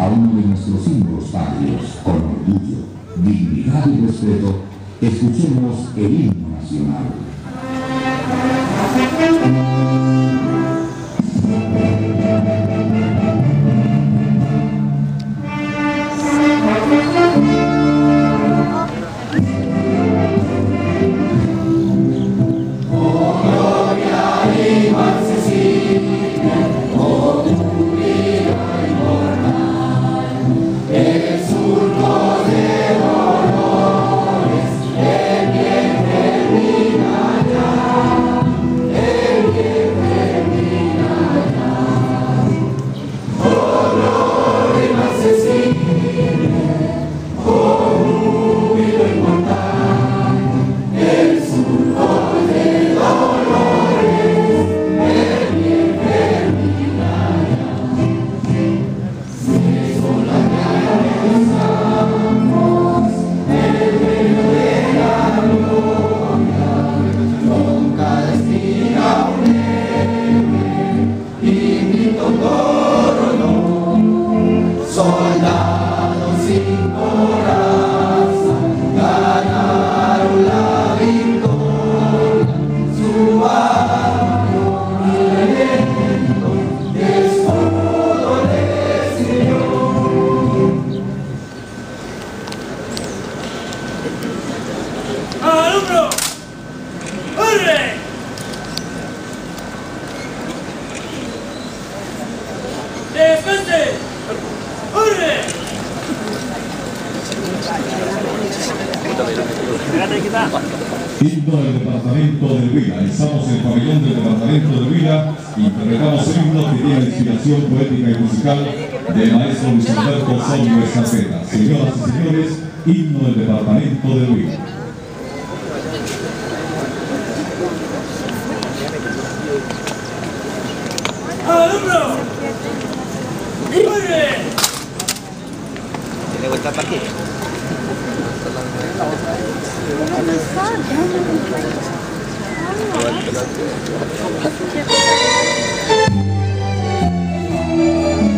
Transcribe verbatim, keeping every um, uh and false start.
a uno de nuestros símbolos patrios con orgullo, dignidad y respeto, escuchemos el himno nacional. Himno del departamento del Huila. Estamos en el pabellón del departamento del Huila. Interpretamos el himno que tiene la inspiración poética y musical del maestro Luis Alberto Sonio Estafeta. Señoras y señores, himno del departamento del Huila. ¿Tiene vuelta para qué? Thank you.